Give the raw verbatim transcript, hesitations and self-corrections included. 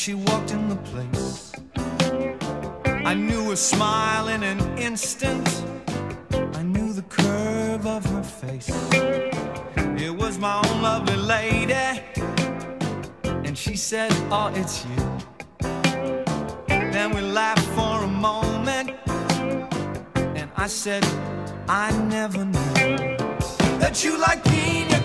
she walked in the place, I knew her smile in an instant. I knew the curve of her face. It was my own lovely lady. And she said, oh, it's you. Then we laughed for a moment, and I said, I never knew that you like pina